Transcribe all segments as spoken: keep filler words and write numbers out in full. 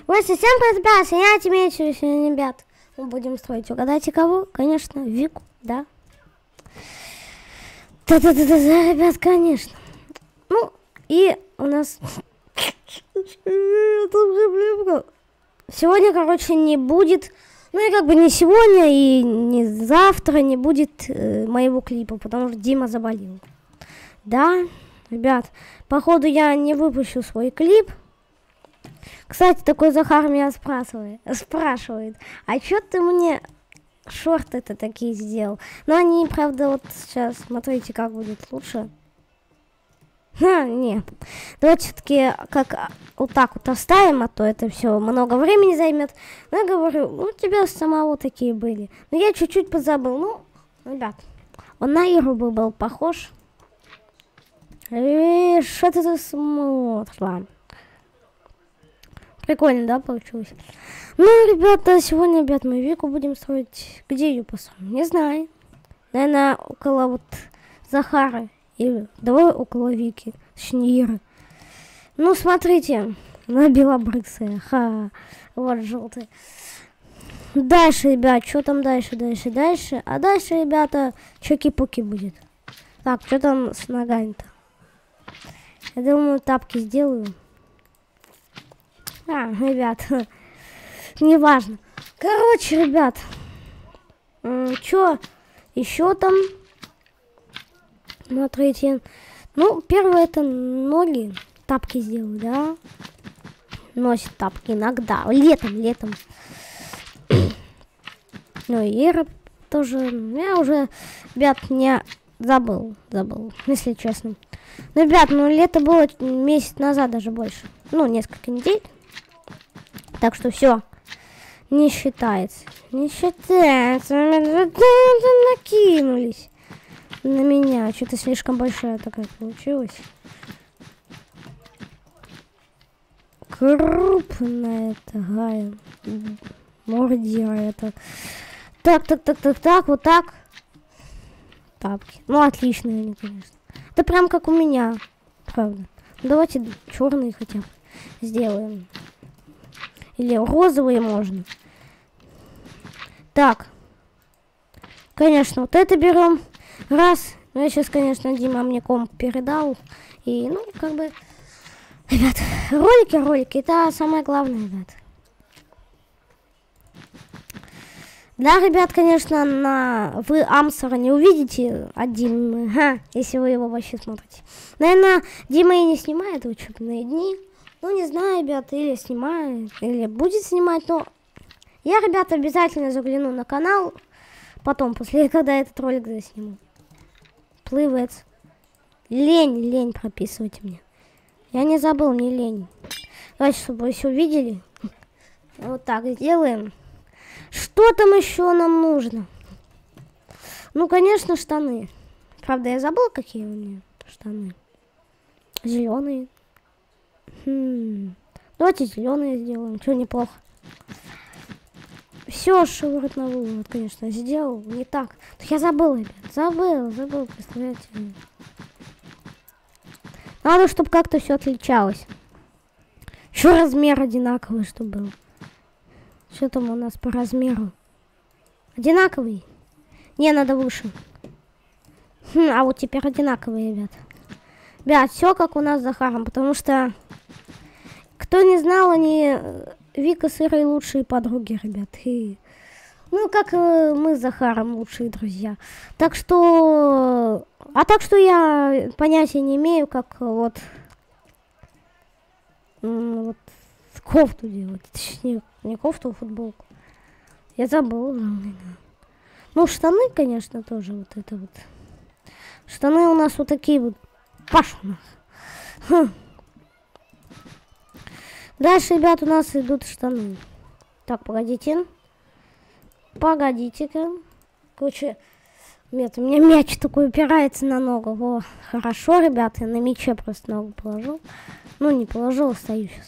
Ой, совсем ребят, я тебе сегодня, ребят. Мы будем строить. Угадайте кого? Конечно, Вику, да. Да-да-да-да, ребят, конечно. Ну, и у нас... Сегодня, короче, не будет... Ну, и как бы не сегодня, и не завтра не будет э, моего клипа, потому что Дима заболел. Да, ребят, походу я не выпущу свой клип. Кстати, такой Захар меня спрашивает, спрашивает, а чё ты мне шорты-то такие сделал? Но они, правда, вот сейчас, смотрите, как будет лучше. Ха, нет. Давайте все-таки как вот так вот оставим, а то это все много времени займет. Но я говорю, ну, у тебя самого такие были. Но я чуть-чуть позабыл. Ну, ребят, он на Иру был, был похож. И что ты тут смотришь? Прикольно, да, получилось? Ну, ребята, сегодня, ребят, мы Вику будем строить. Где ее построим? Не знаю. Наверное, около вот Захара. Или давай около Вики, точнее Иры. Ну, смотрите, на белобрысая, ха, вот желтая. Дальше, ребят, что там дальше, дальше, дальше? А дальше, ребята, чоки-пуки будет. Так, что там с ногами-то? Я думаю, тапки сделаю. А, ребят, неважно. Короче, ребят, что еще там? Смотрите, ну, первое это ноги, тапки сделаю, да? Носит тапки иногда, летом, летом. Ну, и Ира тоже, я уже, ребят, не забыл, забыл, если честно. Ну, ребят, ну, лето было месяц назад, даже больше, ну, несколько недель. Так что все, не считается, не считается, накинулись. На меня. Что-то слишком большая такая получилась. Крупная такая. Мордира это. Так, так, так, так, так, вот так. Тапки. Ну, отличные они, конечно. Это прям как у меня. Правда. Давайте черные хотя бы сделаем. Или розовые можно. Так. Конечно, вот это берем. Раз, ну я сейчас, конечно, Дима мне комп передал, и, ну, как бы, ребят, ролики, ролики, это самое главное, ребят. Да, ребят, конечно, на вы Амсора не увидите один, ага, если вы его вообще смотрите. Наверное, Дима и не снимает учебные дни, ну, не знаю, ребят, или снимает, или будет снимать, но я, ребята, обязательно загляну на канал, потом, после, когда этот ролик засниму. Плывец. Лень, лень прописывать мне. Я не забыл, мне лень. Давайте, чтобы вы все увидели. Вот так сделаем. Что там еще нам нужно? Ну, конечно, штаны. Правда, я забыл, какие у меня штаны. Зеленые. Хм. Давайте зеленые сделаем. Что, неплохо. Все, шиворот на выворот, конечно, сделал. Не так. Я забыл, ребят. Забыл, забыл, представляете. Надо, чтобы как-то все отличалось. Еще размер одинаковый, чтобы был. Что там у нас по размеру? Одинаковый? Не, надо выше. Хм, а вот теперь одинаковые, ребят. Ребят, все как у нас с Захаром, потому что кто не знал, они Вика с Ирой лучшие подруги, ребят. И, ну, как э, мы с Захаром лучшие друзья. Так что... А так что я понятия не имею, как вот... Вот кофту делать. Точнее, не кофту, а футболку. Я забыл. Ну, штаны, конечно, тоже вот это вот. Штаны у нас вот такие вот. Пашу. Хм. Дальше, ребят, у нас идут штаны. Так, погодите. Погодите-ка. Короче, нет, у меня мяч такой упирается на ногу. Во, хорошо, ребят, я на мяче просто ногу положил. Ну, не положил, стою сейчас.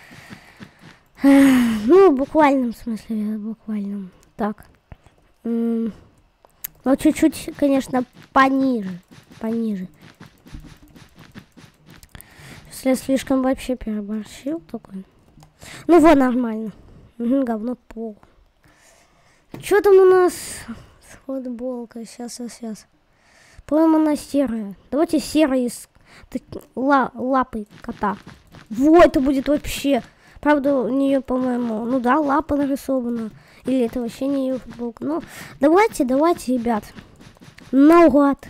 Ну, в буквальном смысле, в буквальном. Так. Ну, чуть-чуть, конечно, пониже. Пониже. Если я слишком вообще переборщил такой. Ну вот, нормально. Угу, говно пол. Что там у нас с футболкой? Сейчас, сейчас, сейчас. По-моему, она серая. Давайте серая с так, ла, лапой кота. Вот, это будет вообще. Правда, у нее, по-моему, ну да, лапа нарисована. Или это вообще не ее футболка. Ну, давайте, давайте, ребят. Наугад.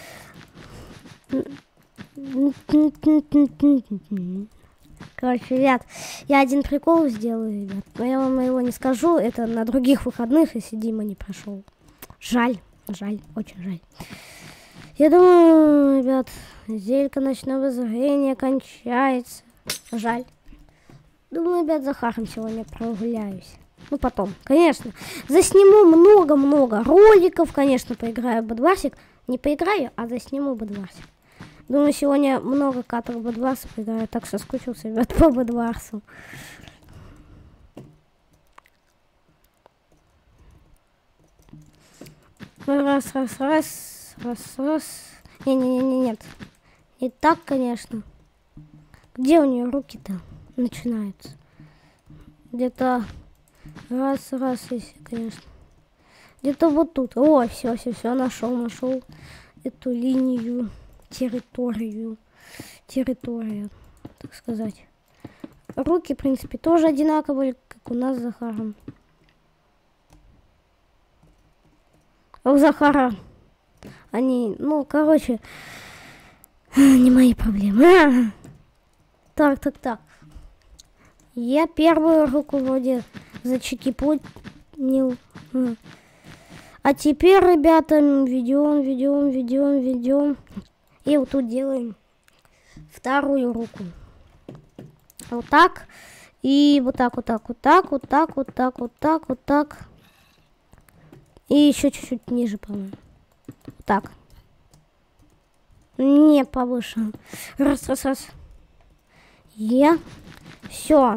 Короче, ребят, я один прикол сделаю, ребят. Но я вам его не скажу. Это на других выходных, если Дима не прошел. Жаль, жаль, очень жаль. Я думаю, ребят, зелька ночного зрения кончается. Жаль. Думаю, ребят, за Захаром сегодня прогуляюсь. Ну, потом, конечно. Засниму много-много роликов, конечно, поиграю в Бэдварсик. Не поиграю, а засниму Бэдварсик. Думаю, сегодня много каток Бэдварса поиграю. Так соскучился, ребят, по Бэдварсу. Раз, раз, раз, раз, раз. Не-не-не, нет. Не так, конечно. Где у нее руки-то начинаются? Где-то раз, раз, если, конечно. Где-то вот тут. О, все, все, все, нашел, нашел эту линию, территорию, территорию, так сказать. Руки, в принципе, тоже одинаковые, как у нас с Захаром. А у Захара они, ну, короче, не мои проблемы. Так, так, так. Я первую руку вроде зачекипутнил. А теперь, ребята, ведем, ведем, ведем, ведем. И вот тут делаем вторую руку. Вот так. И вот так, вот так, вот так, вот так, вот так, вот так, вот так. И еще чуть-чуть ниже, по-моему. Вот так. Не повыше. Раз, раз, раз. Я. Все.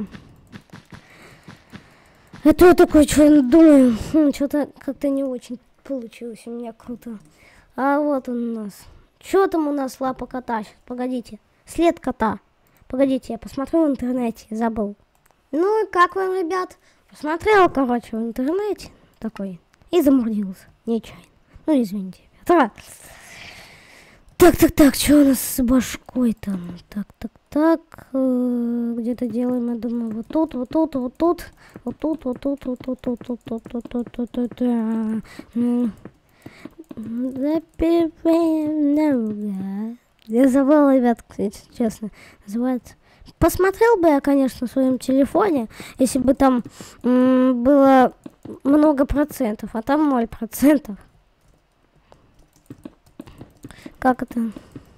Это вот такое, что я думаю. Хм, что-то как-то не очень получилось у меня круто. А вот он у нас. Что там у нас лапа кота? Сейчас, погодите. След кота. Погодите, я посмотрю в интернете. Забыл. Ну и как вам, ребят? Посмотрел, короче, в интернете. Такой. И замурдился. Нечаянно. Ну, извините, ребята. Так, так, так, что у нас с башкой там? Так, так, так. Э, где-то делаем, я думаю, вот тут, вот тут, вот тут. Вот тут, вот тут, вот тут, вот тут, вот тут, вот тут, вот тут. Я забыла, ребят, если честно. Называется. Посмотрел бы я, конечно, в своем телефоне, если бы там м, было много процентов, а там ноль процентов. Как это?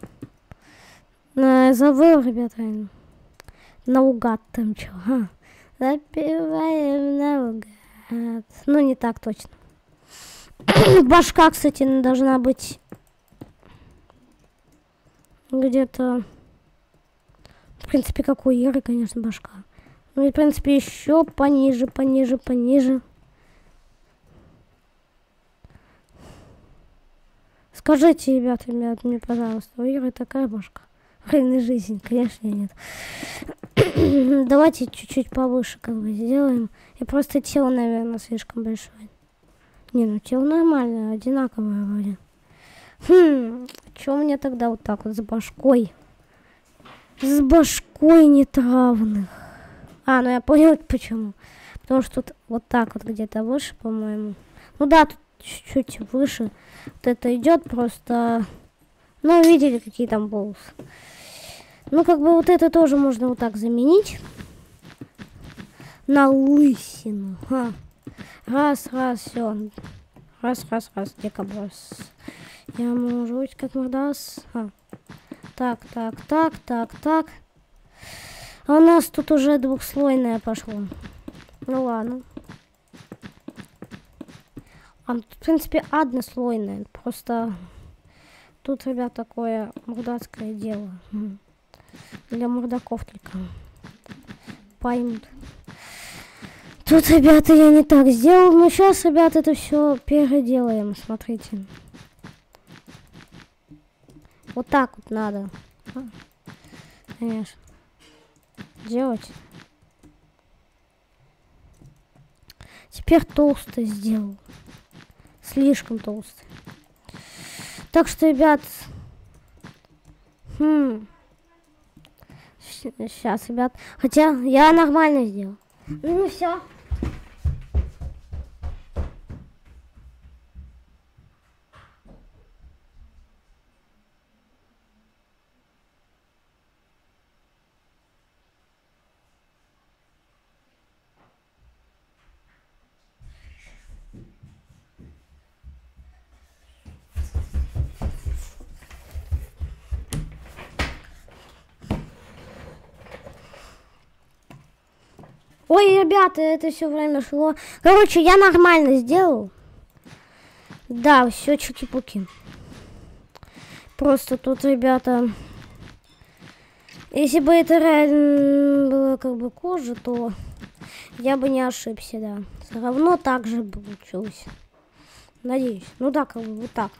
На, забыл, ребята. Наугад там что. А? Запиваем наугад. Ну, не так точно. Башка, кстати, должна быть где-то... В принципе, как у Иры, конечно, башка. Ну и, в принципе, еще пониже, пониже, пониже. Скажите, ребята, ребят, мне, пожалуйста, у Иры такая башка. В реальной жизни, конечно, нет. Давайте чуть-чуть повыше как бы сделаем. И просто тело, наверное, слишком большое. Не, ну тело нормальное, одинаковое вроде. Хм, что мне тогда вот так вот с башкой? С башкой нетравных. А, ну я понял почему. Потому что тут вот так вот где-то выше, по-моему. Ну да, тут чуть-чуть выше. Вот это идет просто... Ну, видели, какие там волосы. Ну, как бы вот это тоже можно вот так заменить. На лысину. Ха. Раз, раз, все. Раз, раз, раз. Декаброс. Я могу быть как мордас. А. Так, так, так, так, так. А у нас тут уже двухслойное пошло. Ну ладно. А тут, в принципе, однослойное. Просто тут, ребят, такое мордацкое дело. Для мордаков только поймут. Тут, ребята, я не так сделал. Но сейчас, ребята, это все переделаем. Смотрите. Вот так вот надо. А, конечно. Делать. Теперь толстый сделал. Слишком толстый. Так что, ребят... Хм... Сейчас, ребят. Хотя я нормально сделал. Ну все. Ой, ребята, это все время шло. Короче, я нормально сделал. Да, все чуки-пуки. Просто тут, ребята, если бы это реально было как бы кожа, то я бы не ошибся, да. Все равно так же получилось. Надеюсь. Ну да, как бы вот так.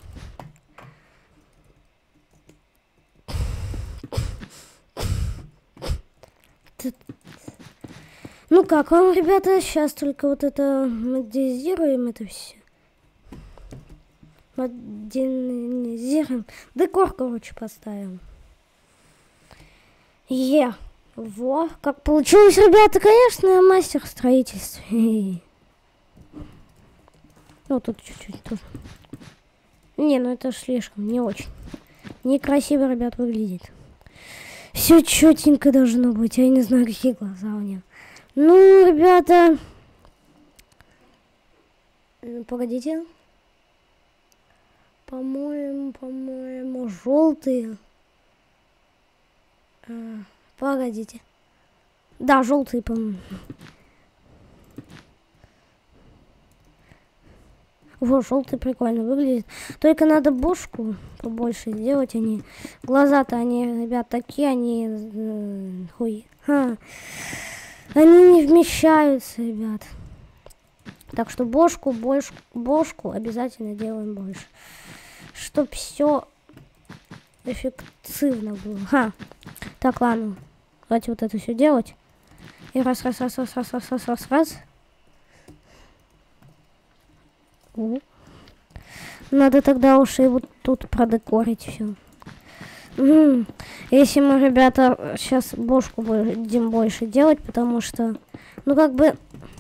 Ну как вам, ребята, сейчас только вот это модернизируем это все. Модернизируем. Декор, короче, поставим. Е. Во. Как получилось, ребята, конечно, я мастер строительства. Ну, тут чуть-чуть тоже. Не, ну это слишком, не очень. Некрасиво, ребят, выглядит. Все четенько должно быть. Я не знаю, какие глаза у него. Ну, ребята, погодите, по-моему, по-моему, желтые. А, погодите, да, желтые, по-моему. Вот, желтый прикольно выглядит. Только надо бошку побольше сделать. Они, глаза-то они, ребят, такие, они, э, хуй. Ха. Они не вмещаются, ребят. Так что бошку, бошку, бошку обязательно делаем больше. Чтоб все эффективно было. Ха. Так, ладно. Давайте вот это все делать. И раз, раз, раз, раз, раз, раз, раз, раз, раз. У. Надо тогда уж и вот тут продекорить все. Угу. Если мы, ребята, сейчас бошку будем больше делать, потому что, ну, как бы,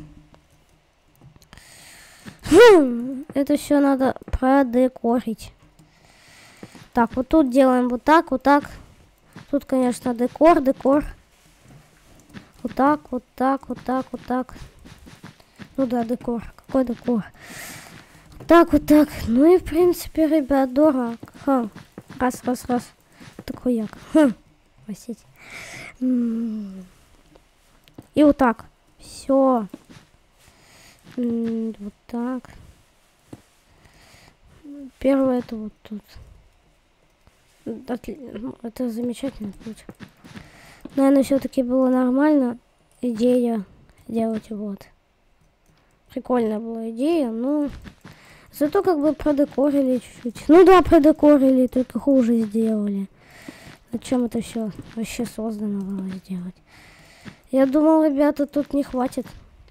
хм, это все надо продекорить. Так, вот тут делаем вот так, вот так. Тут, конечно, декор, декор. Вот так, вот так, вот так, вот так. Ну да, декор. Какой декор? Вот так, вот так. Ну и, в принципе, ребят, дурак. Ха. Раз, раз, раз. Такой як. Хм. Простите. И вот так. Все. Вот так. Первое это вот тут. Это замечательно. Наверное, все-таки было нормально. Идея делать вот. Прикольная была идея, но зато как бы продекорили чуть-чуть. Ну да, продекорили, только хуже сделали. Зачем это все вообще создано было сделать? Я думал, ребята, тут не хватит.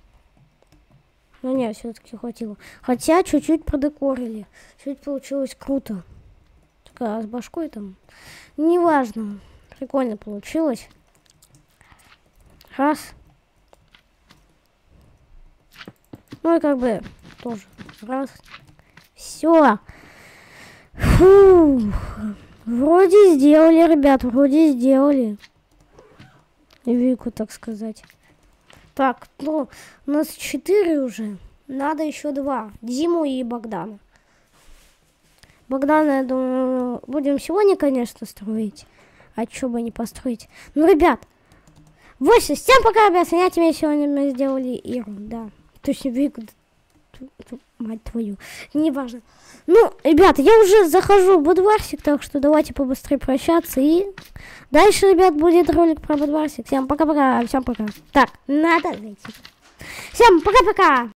Но нет, все-таки хватило. Хотя чуть-чуть продекорили. Чуть получилось круто. Такая с башкой там. Неважно. Прикольно получилось. Раз. Ну и как бы тоже. Раз. Все. Фух. Вроде сделали, ребят, вроде сделали. Вику, так сказать. Так, ну, у нас четыре уже. Надо еще два. Диму и Богдана. Богдана, я думаю, будем сегодня, конечно, строить. А что бы не построить. Ну, ребят, восемь. Всем пока, ребят. Меня тебе сегодня мы сделали Иру, да. Точно, Вику. Мать твою. Неважно. Ну, ребят, я уже захожу в Будварсик, так что давайте побыстрее прощаться. И дальше, ребят, будет ролик про Будварсик. Всем пока-пока. Всем пока. Так, надо зайти. Всем пока-пока.